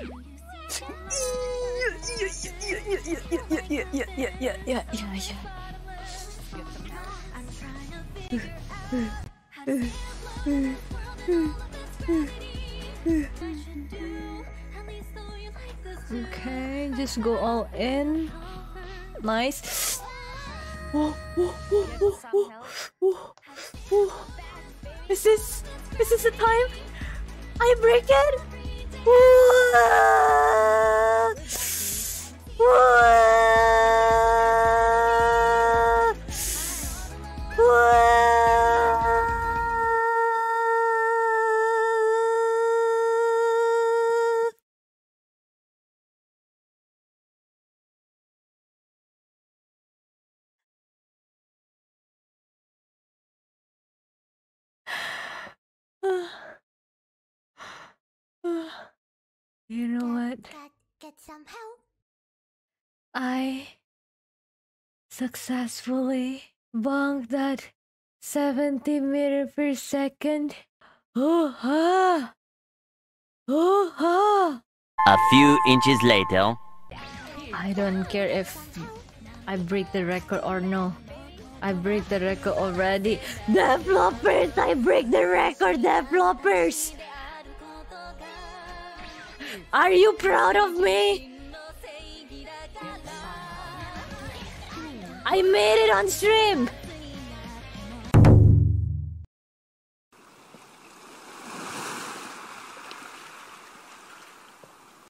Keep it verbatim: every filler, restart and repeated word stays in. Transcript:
Yeah, yeah, yeah, yeah, yeah, yeah, yeah. Okay, just go all in. Nice. Oh, oh, oh, oh, oh, oh, oh. Is this is this the time I break it? Whoa! Whoa! Whoa! You know what? Get some help. I successfully bonked that seventy meter per second. Oh ha! Oh ha! A few inches later. I don't care if I break the record or no. I break the record already. Developers! I break the record, developers! Are you proud of me? I made it on stream!